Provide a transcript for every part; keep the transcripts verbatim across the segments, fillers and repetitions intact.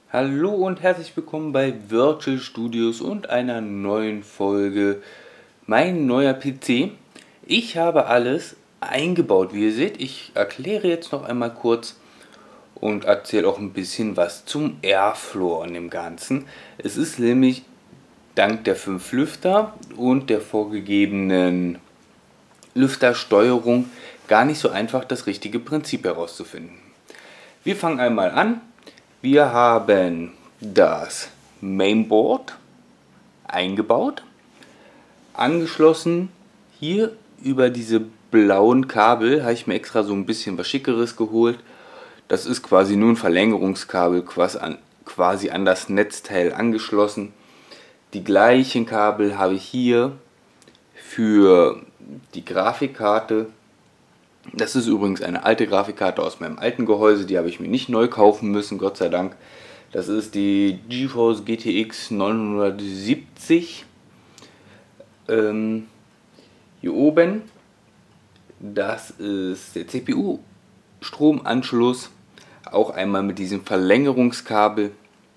Hallo und herzlich willkommen bei Virtual Studios und einer neuen Folge Mein neuer P C. Ich habe alles eingebaut, wie ihr seht. Ich erkläre jetzt noch einmal kurz und erzähle auch ein bisschen was zum Airflow an dem Ganzen. Es ist nämlich dank der fünf Lüfter und der vorgegebenen Lüftersteuerung gar nicht so einfach, das richtige Prinzip herauszufinden. Wir fangen einmal an. Wir haben das Mainboard eingebaut, angeschlossen. Hier über diese blauen Kabel habe ich mir extra so ein bisschen was Schickeres geholt. Das ist quasi nur ein Verlängerungskabel quasi an das Netzteil angeschlossen. Die gleichen Kabel habe ich hier für die Grafikkarte. Das ist übrigens eine alte Grafikkarte aus meinem alten Gehäuse, die habe ich mir nicht neu kaufen müssen, Gott sei Dank. Das ist die GeForce G T X neunhundertsiebzig. Ähm, hier oben, das ist der C P U-Stromanschluss, auch einmal mit diesem Verlängerungskabel.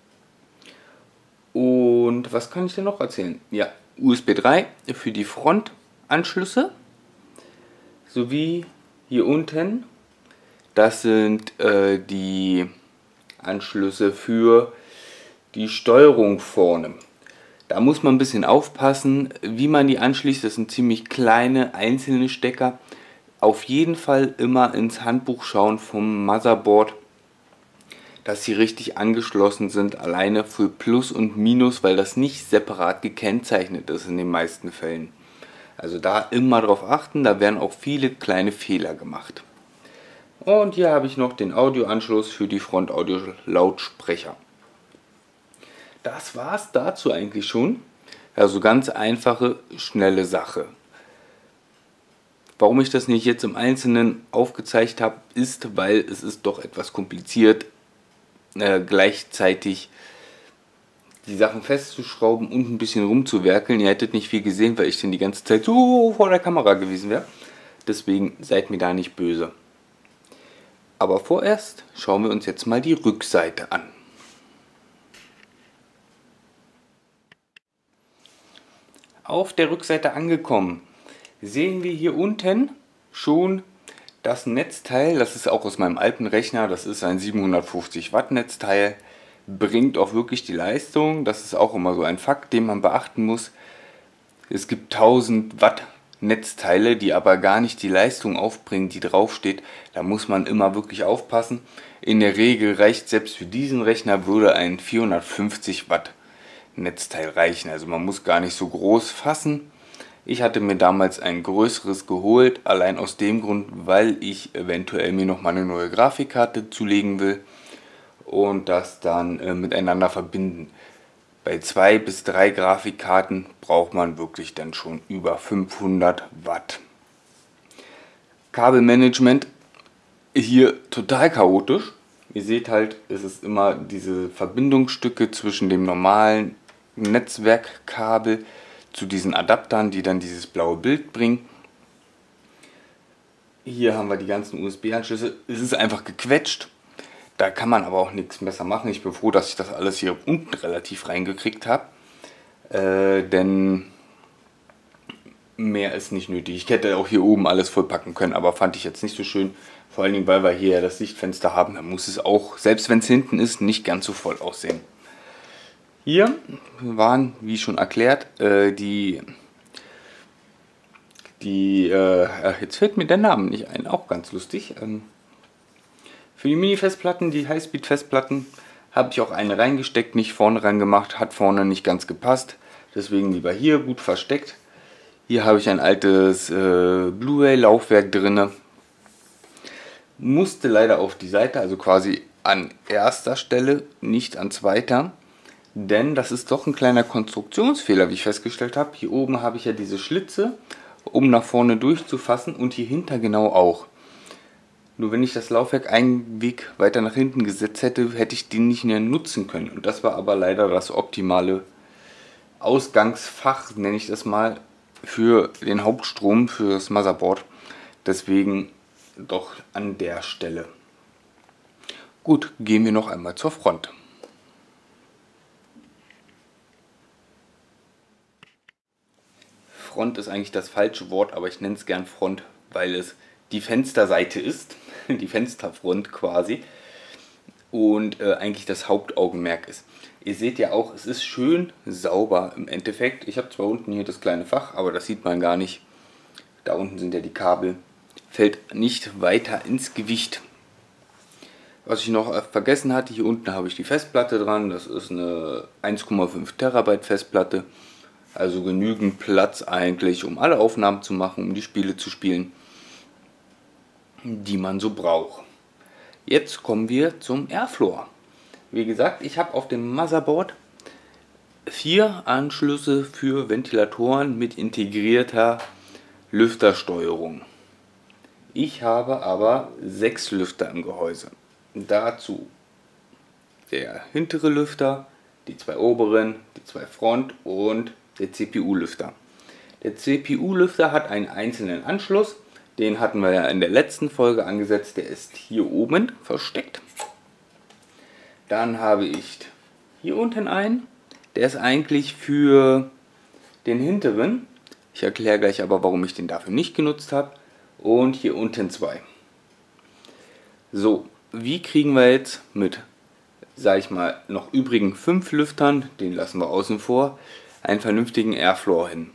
Und was kann ich denn noch erzählen? Ja, U S B drei für die Frontanschlüsse, sowie hier unten, das sind äh, die Anschlüsse für die Steuerung vorne. Da muss man ein bisschen aufpassen, wie man die anschließt. Das sind ziemlich kleine einzelne Stecker. Auf jeden Fall immer ins Handbuch schauen vom Motherboard, dass sie richtig angeschlossen sind, alleine für Plus und Minus, weil das nicht separat gekennzeichnet ist in den meisten Fällen. Also da immer drauf achten, da werden auch viele kleine Fehler gemacht. Und hier habe ich noch den Audioanschluss für die Frontaudio-Lautsprecher. Das war es dazu eigentlich schon. Also ganz einfache, schnelle Sache. Warum ich das nicht jetzt im Einzelnen aufgezeigt habe, ist, weil es ist doch etwas kompliziert, äh, gleichzeitig die Sachen festzuschrauben und ein bisschen rumzuwerkeln. Ihr hättet nicht viel gesehen, weil ich dann die ganze Zeit so vor der Kamera gewesen wäre. Deswegen seid mir da nicht böse. Aber vorerst schauen wir uns jetzt mal die Rückseite an. Auf der Rückseite angekommen, sehen wir hier unten schon das Netzteil. Das ist auch aus meinem alten Rechner. Das ist ein siebenhundertfünfzig Watt Netzteil. Bringt auch wirklich die Leistung. Das ist auch immer so ein Fakt, den man beachten muss. Es gibt tausend Watt Netzteile, die aber gar nicht die Leistung aufbringen, die draufsteht. Da muss man immer wirklich aufpassen. In der Regel reicht selbst für diesen Rechner würde ein vierhundertfünfzig Watt Netzteil reichen. Also man muss gar nicht so groß fassen. Ich hatte mir damals ein größeres geholt, allein aus dem Grund, weil ich eventuell mir noch mal eine neue Grafikkarte zulegen will und das dann äh, miteinander verbinden. Bei zwei bis drei Grafikkarten braucht man wirklich dann schon über fünfhundert Watt. Kabelmanagement hier total chaotisch. Ihr seht halt, es ist immer diese Verbindungsstücke zwischen dem normalen Netzwerkkabel zu diesen Adaptern, die dann dieses blaue Bild bringen. Hier haben wir die ganzen U S B-Anschlüsse. Es ist einfach gequetscht. Da kann man aber auch nichts besser machen. Ich bin froh, dass ich das alles hier unten relativ reingekriegt habe. Äh, denn mehr ist nicht nötig. Ich hätte auch hier oben alles vollpacken können, aber fand ich jetzt nicht so schön. Vor allen Dingen, weil wir hier das Sichtfenster haben. Da muss es auch, selbst wenn es hinten ist, nicht ganz so voll aussehen. Hier waren, wie schon erklärt, äh, die, die äh, jetzt fällt mir der Name nicht ein, auch ganz lustig. Ähm, Für die Mini-Festplatten, die Highspeed-Festplatten, habe ich auch eine reingesteckt, nicht vorne rein gemacht, hat vorne nicht ganz gepasst. Deswegen lieber hier gut versteckt. Hier habe ich ein altes äh, Blu-ray-Laufwerk drin. Musste leider auf die Seite, also quasi an erster Stelle, nicht an zweiter. Denn das ist doch ein kleiner Konstruktionsfehler, wie ich festgestellt habe. Hier oben habe ich ja diese Schlitze, um nach vorne durchzufassen und hier hinter genau auch. Nur wenn ich das Laufwerk einen Weg weiter nach hinten gesetzt hätte, hätte ich den nicht mehr nutzen können. Und das war aber leider das optimale Ausgangsfach, nenne ich das mal, für den Hauptstrom, für das Motherboard. Deswegen doch an der Stelle. Gut, gehen wir noch einmal zur Front. Front ist eigentlich das falsche Wort, aber ich nenne es gern Front, weil es die Fensterseite ist, die Fensterfront quasi, und äh, eigentlich das Hauptaugenmerk ist. Ihr seht ja auch, es ist schön sauber im Endeffekt. Ich habe zwar unten hier das kleine Fach, aber das sieht man gar nicht. Da unten sind ja die Kabel. Fällt nicht weiter ins Gewicht. Was ich noch vergessen hatte, hier unten habe ich die Festplatte dran. Das ist eine eins Komma fünf Terabyte Festplatte. Also genügend Platz eigentlich, um alle Aufnahmen zu machen, um die Spiele zu spielen, die man so braucht. Jetzt kommen wir zum Airfloor. Wie gesagt, ich habe auf dem Motherboard vier Anschlüsse für Ventilatoren mit integrierter Lüftersteuerung. Ich habe aber sechs Lüfter im Gehäuse. Dazu der hintere Lüfter, die zwei oberen, die zwei Front und der C P U-Lüfter. Der C P U-Lüfter hat einen einzelnen Anschluss. Den hatten wir ja in der letzten Folge angesetzt. Der ist hier oben versteckt. Dann habe ich hier unten einen. Der ist eigentlich für den hinteren. Ich erkläre gleich aber, warum ich den dafür nicht genutzt habe. Und hier unten zwei. So, wie kriegen wir jetzt mit, sage ich mal, noch übrigen fünf Lüftern, den lassen wir außen vor, einen vernünftigen Airfloor hin?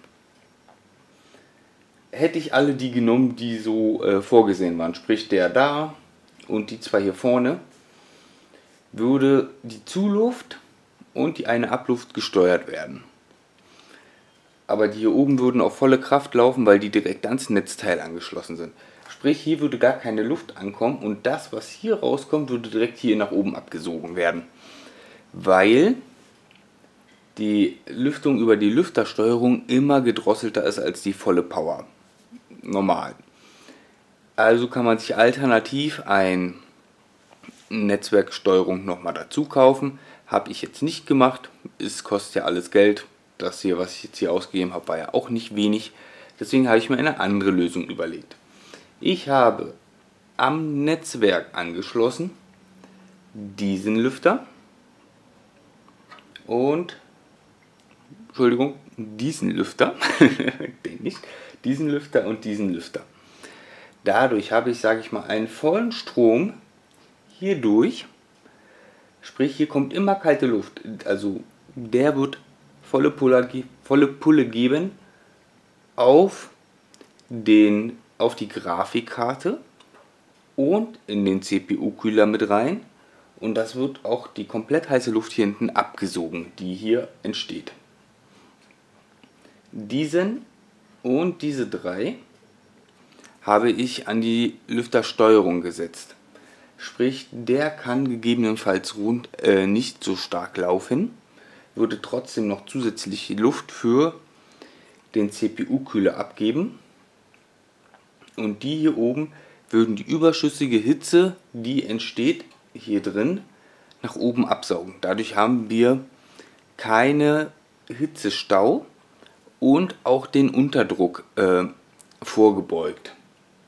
Hätte ich alle die genommen, die so äh, vorgesehen waren, sprich der da und die zwei hier vorne, würde die Zuluft und die eine Abluft gesteuert werden. Aber die hier oben würden auf volle Kraft laufen, weil die direkt ans Netzteil angeschlossen sind. Sprich, hier würde gar keine Luft ankommen und das, was hier rauskommt, würde direkt hier nach oben abgesogen werden. Weil die Lüftung über die Lüftersteuerung immer gedrosselter ist als die volle Power. Normal. Also kann man sich alternativ ein Netzwerksteuerung nochmal dazu kaufen. Habe ich jetzt nicht gemacht. Es kostet ja alles Geld. Das hier, was ich jetzt hier ausgegeben habe, war ja auch nicht wenig. Deswegen habe ich mir eine andere Lösung überlegt. Ich habe am Netzwerk angeschlossen diesen Lüfter und Entschuldigung, diesen Lüfter, den nicht, diesen Lüfter und diesen Lüfter. Dadurch habe ich, sage ich mal, einen vollen Strom hier durch. Sprich, hier kommt immer kalte Luft. Also der wird volle Pulle, volle Pulle geben auf, den, auf die Grafikkarte und in den C P U-Kühler mit rein. Und das wird auch die komplett heiße Luft hier hinten abgesogen, die hier entsteht. Diesen und diese drei habe ich an die Lüftersteuerung gesetzt. Sprich, der kann gegebenenfalls rund, äh, nicht so stark laufen, würde trotzdem noch zusätzliche Luft für den C P U-Kühler abgeben. Und die hier oben würden die überschüssige Hitze, die entsteht hier drin, nach oben absaugen. Dadurch haben wir keine Hitzestau und auch den Unterdruck äh, vorgebeugt.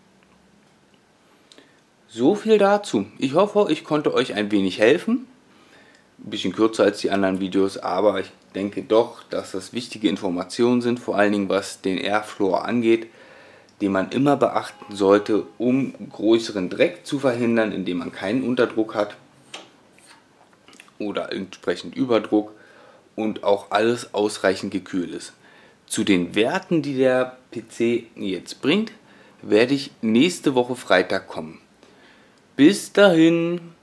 So viel dazu. Ich hoffe, ich konnte euch ein wenig helfen. Ein bisschen kürzer als die anderen Videos, aber ich denke doch, dass das wichtige Informationen sind, vor allen Dingen was den Airfloor angeht, den man immer beachten sollte, um größeren Dreck zu verhindern, indem man keinen Unterdruck hat oder entsprechend Überdruck und auch alles ausreichend gekühlt ist. Zu den Werten, die der P C jetzt bringt, werde ich nächste Woche Freitag kommen. Bis dahin!